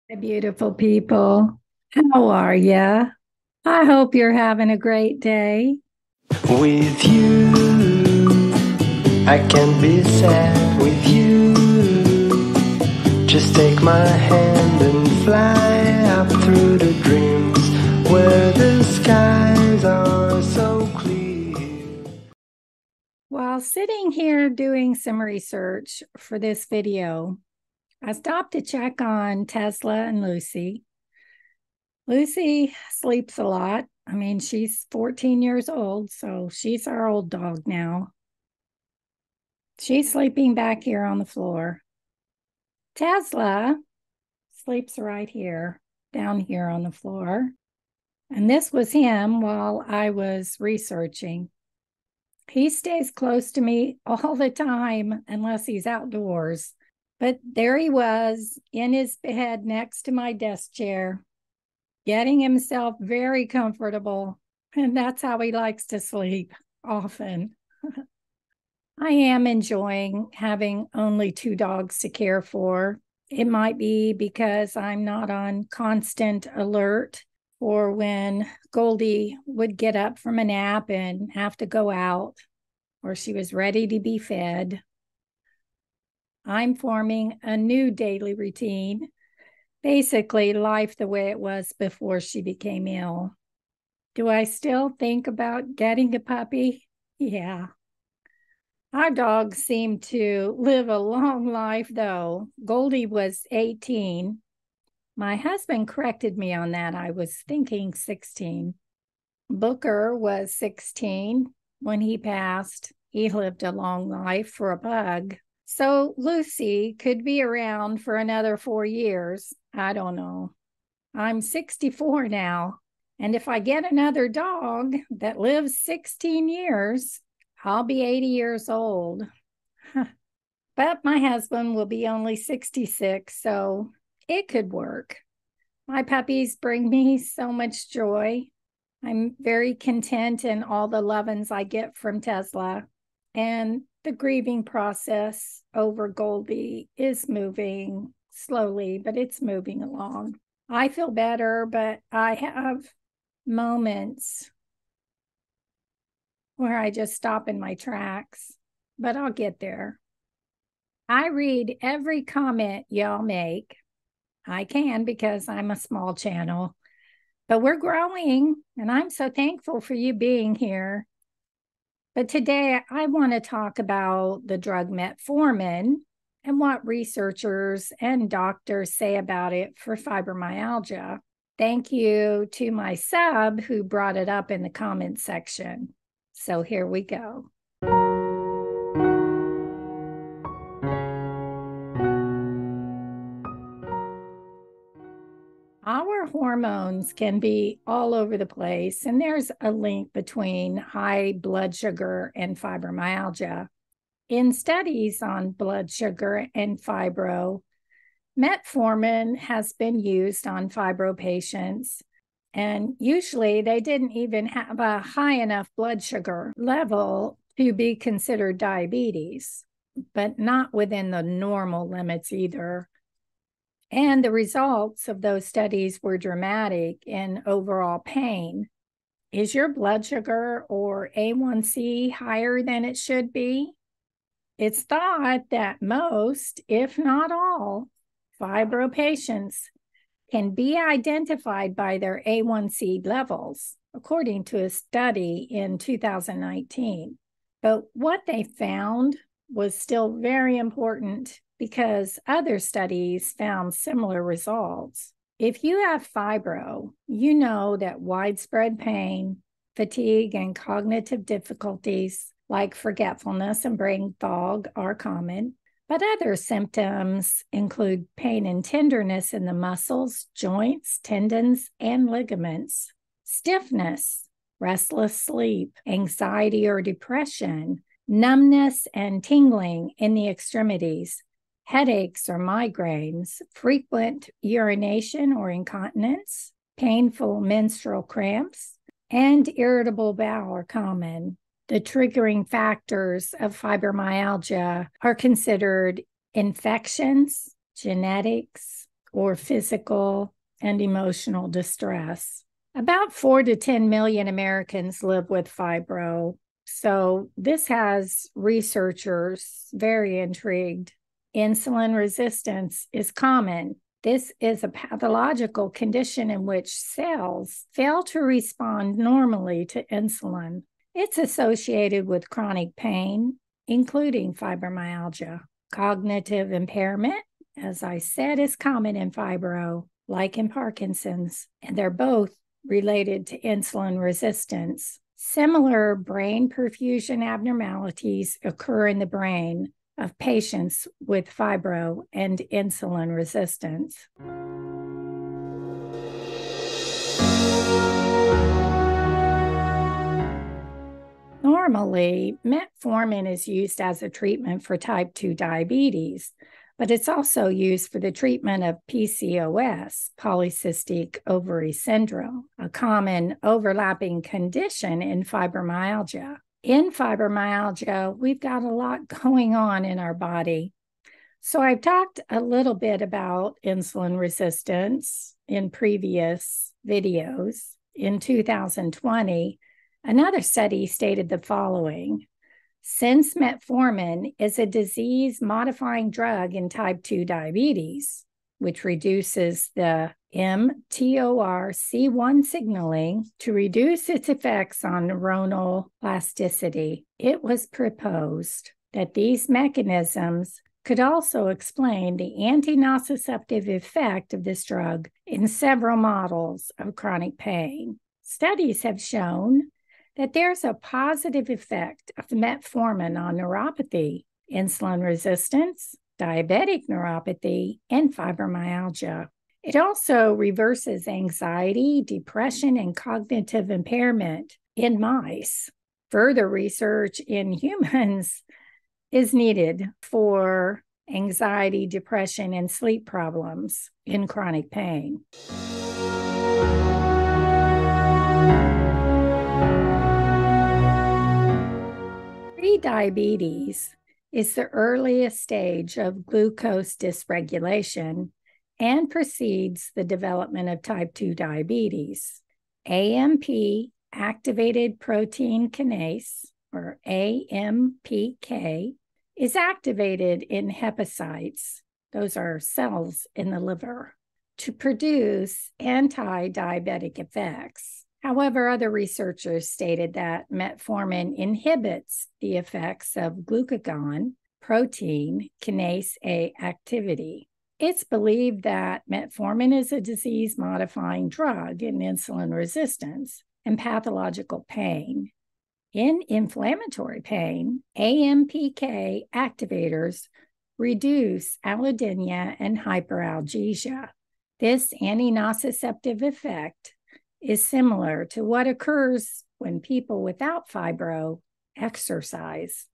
Beautiful people. How are ya? I hope you're having a great day. With you, I can be sad with you. Just take my hand and fly up through the dreams where the skies are so clear. While sitting here doing some research for this video, I stopped to check on Tesla and Lucy. Lucy sleeps a lot. I mean, she's 14 years old, so she's our old dog now. She's sleeping back here on the floor. Tesla sleeps right here, down here on the floor. And this was him while I was researching. He stays close to me all the time unless he's outdoors. But there he was in his bed next to my desk chair, getting himself very comfortable. And that's how he likes to sleep often. I am enjoying having only two dogs to care for. It might be because I'm not on constant alert for when Goldie would get up from a nap and have to go out, or she was ready to be fed. I'm forming a new daily routine, basically life the way it was before she became ill. Do I still think about getting a puppy? Yeah. Our dogs seem to live a long life, though. Goldie was 18. My husband corrected me on that. I was thinking 16. Booker was 16 when he passed. He lived a long life for a pug. So Lucy could be around for another 4 years. I don't know. I'm 64 now. And if I get another dog that lives 16 years, I'll be 80 years old. But my husband will be only 66, so it could work. My puppies bring me so much joy. I'm very content in all the lovin's I get from Tesla. And the grieving process over Goldie is moving slowly, but it's moving along. I feel better, but I have moments where I just stop in my tracks, but I'll get there. I read every comment y'all make. I can because I'm a small channel, but we're growing, and I'm so thankful for you being here. But today I want to talk about the drug metformin and what researchers and doctors say about it for fibromyalgia. Thank you to my sub who brought it up in the comment section. So here we go. Our hormones can be all over the place, and there's a link between high blood sugar and fibromyalgia. In studies on blood sugar and fibro, metformin has been used on fibro patients, and usually they didn't even have a high enough blood sugar level to be considered diabetes, but not within the normal limits either. And the results of those studies were dramatic in overall pain. Is your blood sugar or A1C higher than it should be? It's thought that most, if not all, fibro patients can be identified by their A1C levels, according to a study in 2019. But what they found was still very important because other studies found similar results. If you have fibro, you know that widespread pain, fatigue, and cognitive difficulties like forgetfulness and brain fog are common. But other symptoms include pain and tenderness in the muscles, joints, tendons, and ligaments, stiffness, restless sleep, anxiety or depression, numbness and tingling in the extremities, headaches or migraines, frequent urination or incontinence, painful menstrual cramps, and irritable bowel are common. The triggering factors of fibromyalgia are considered infections, genetics, or physical and emotional distress. About 4 to 10 million Americans live with fibro. So this has researchers very intrigued. Insulin resistance is common. This is a pathological condition in which cells fail to respond normally to insulin. It's associated with chronic pain, including fibromyalgia. Cognitive impairment, as I said, is common in fibro, like in Parkinson's, and they're both related to insulin resistance. Similar brain perfusion abnormalities occur in the brain of patients with fibro and insulin resistance. Normally, metformin is used as a treatment for type 2 diabetes, but it's also used for the treatment of PCOS, polycystic ovary syndrome, a common overlapping condition in fibromyalgia. In fibromyalgia, we've got a lot going on in our body. So I've talked a little bit about insulin resistance in previous videos. In 2020, another study stated the following: since metformin is a disease-modifying drug in type 2 diabetes, which reduces the mTORC1 signaling to reduce its effects on neuronal plasticity, it was proposed that these mechanisms could also explain the anti-nociceptive effect of this drug in several models of chronic pain. Studies have shown that there's a positive effect of metformin on neuropathy, insulin resistance, diabetic neuropathy, and fibromyalgia. It also reverses anxiety, depression, and cognitive impairment in mice. Further research in humans is needed for anxiety, depression, and sleep problems in chronic pain. Prediabetes is the earliest stage of glucose dysregulation and precedes the development of type 2 diabetes. AMP, activated protein kinase, or AMPK, is activated in hepatocytes, those are cells in the liver, to produce anti-diabetic effects. However, other researchers stated that metformin inhibits the effects of glucagon protein kinase A activity. It's believed that metformin is a disease-modifying drug in insulin resistance and pathological pain. In inflammatory pain, AMPK activators reduce allodynia and hyperalgesia. This anti-nociceptive effect is similar to what occurs when people without fibro exercise.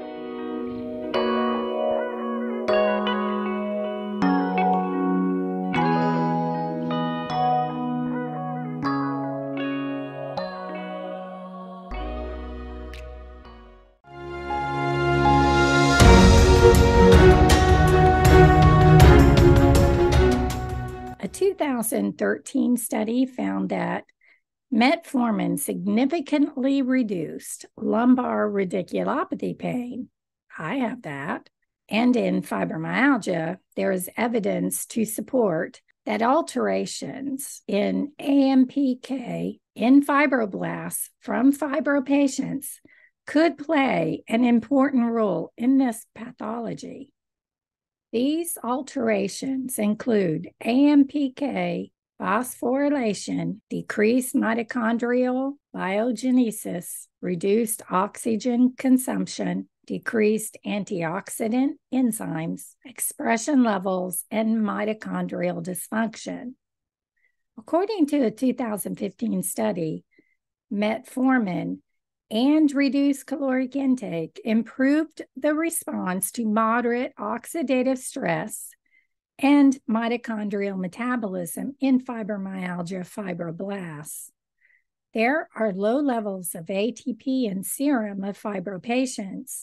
A 2013 study found that metformin significantly reduced lumbar radiculopathy pain. I have that. And in fibromyalgia, there is evidence to support that alterations in AMPK in fibroblasts from fibro patients could play an important role in this pathology. These alterations include AMPK phosphorylation, decreased mitochondrial biogenesis, reduced oxygen consumption, decreased antioxidant enzymes, expression levels, and mitochondrial dysfunction. According to a 2015 study, metformin and reduced caloric intake improved the response to moderate oxidative stress and mitochondrial metabolism in fibromyalgia fibroblasts. There are low levels of ATP in serum of fibro patients,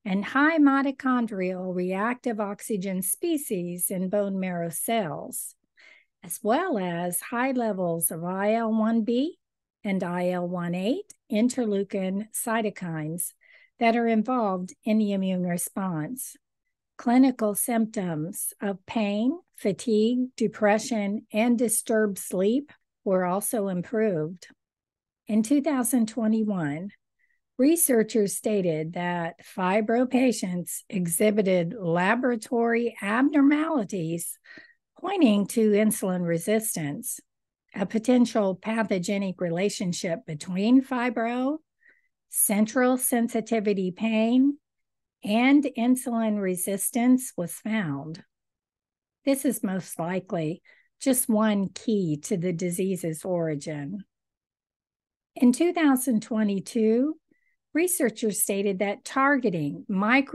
and high mitochondrial reactive oxygen species in bone marrow cells, as well as high levels of IL-1B and IL-18 interleukin cytokines that are involved in the immune response. Clinical symptoms of pain, fatigue, depression, and disturbed sleep were also improved. In 2021, researchers stated that fibro patients exhibited laboratory abnormalities pointing to insulin resistance, a potential pathogenic relationship between fibro, central sensitivity pain, and insulin resistance was found. This is most likely just one key to the disease's origin. In 2022, researchers stated that targeting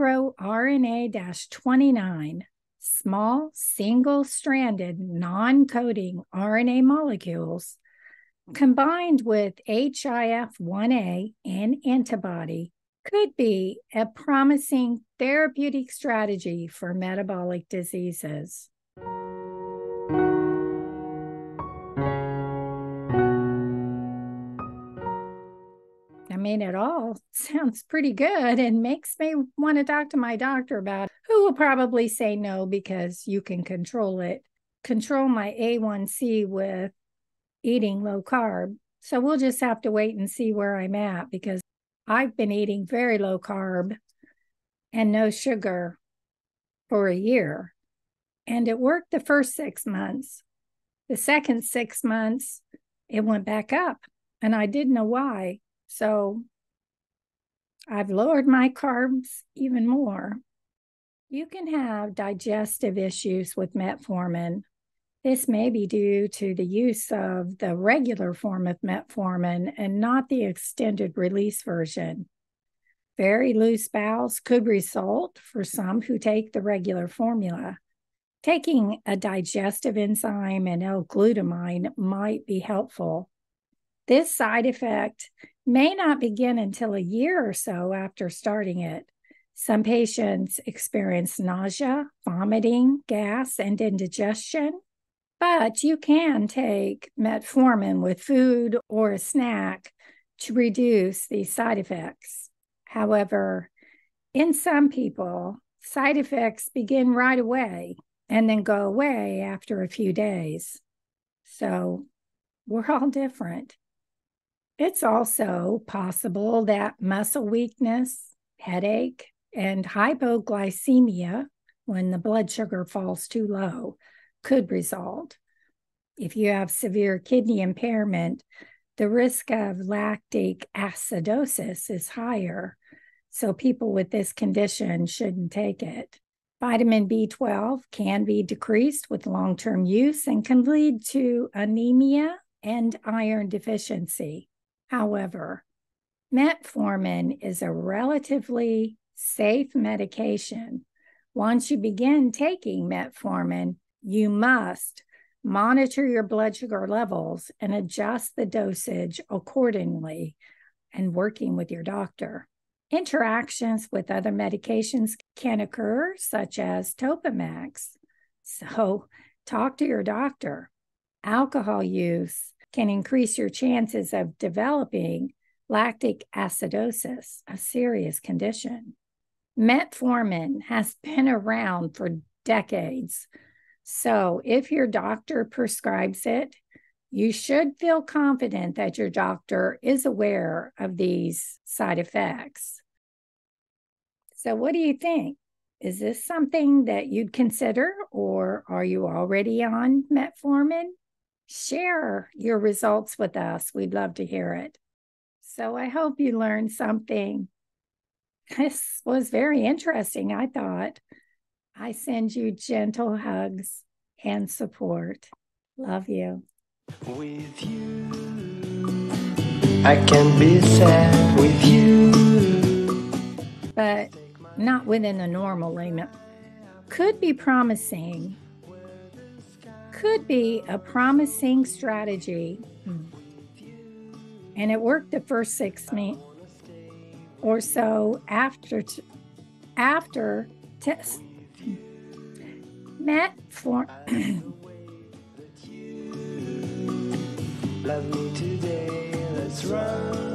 microRNA-29, small single-stranded non-coding RNA molecules, combined with HIF-1A and antibody, could be a promising therapeutic strategy for metabolic diseases. I mean, it all sounds pretty good and makes me want to talk to my doctor about it, who will probably say no because you can control it. Control my A1C with eating low carb. So we'll just have to wait and see where I'm at, because I've been eating very low carb and no sugar for a year. And it worked the first 6 months. The second 6 months, it went back up, and I didn't know why. So I've lowered my carbs even more. You can have digestive issues with metformin. This may be due to the use of the regular form of metformin and not the extended release version. Very loose bowels could result for some who take the regular formula. Taking a digestive enzyme and L-glutamine might be helpful. This side effect may not begin until a year or so after starting it. Some patients experience nausea, vomiting, gas, and indigestion. But you can take metformin with food or a snack to reduce these side effects. However, in some people, side effects begin right away and then go away after a few days. So we're all different. It's also possible that muscle weakness, headache, and hypoglycemia, when the blood sugar falls too low, could result. If you have severe kidney impairment, the risk of lactic acidosis is higher, so people with this condition shouldn't take it. Vitamin B12 can be decreased with long-term use and can lead to anemia and iron deficiency. However, metformin is a relatively safe medication. Once you begin taking metformin, you must monitor your blood sugar levels and adjust the dosage accordingly, and working with your doctor. Interactions with other medications can occur, such as Topamax. So talk to your doctor. Alcohol use can increase your chances of developing lactic acidosis, a serious condition. Metformin has been around for decades. So if your doctor prescribes it, you should feel confident that your doctor is aware of these side effects. So what do you think? Is this something that you'd consider, or are you already on metformin? Share your results with us. We'd love to hear it. So I hope you learned something. This was very interesting, I thought. I send you gentle hugs and support. Love you. With you, I can be sad with you. But not within the normal limit. Could be promising. Could be a promising strategy. And it worked the first 6 months or so after after Metformin. Love me today, let's run.